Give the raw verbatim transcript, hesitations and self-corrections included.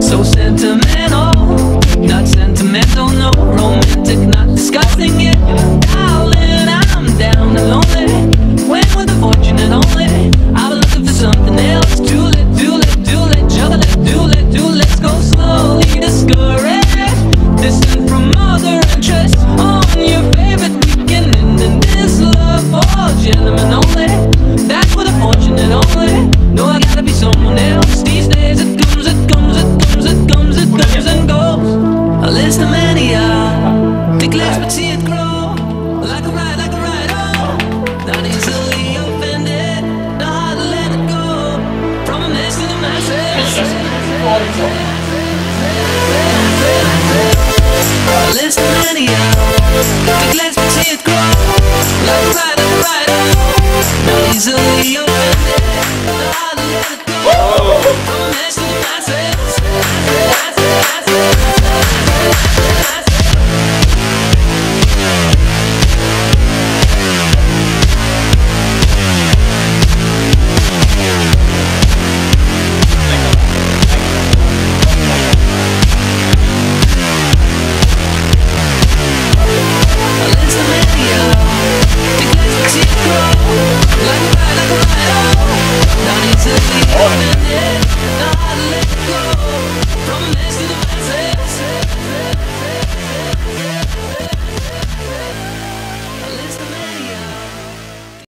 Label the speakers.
Speaker 1: So sentimental, not sentimental, no. Romantic, not disgusting yet. Darling, I'm down and lonely. When with the fortunate only, I was looking for something else. Too late, too late, too late, juggle it, too late, too late. Let's go slowly, discouraged, distant from other interests. On your favorite weekend, and then this love for gentlemen only. That's for the fortunate only. No, I gotta be someone else. These days it comes, it comes, it comes, it comes, it comes and goes. A list of mania, big legs but see it grow. Like a ride, like a ride, oh. Not easily offended, not hard to let it go. From a mess to the masses. A list of mania, big legs but see it grow. Like a ride, like a ride, oh. Not easily offended, not hard to let it go. From a mess to the masses. Not easily offended, not hard to let go. From a mess to the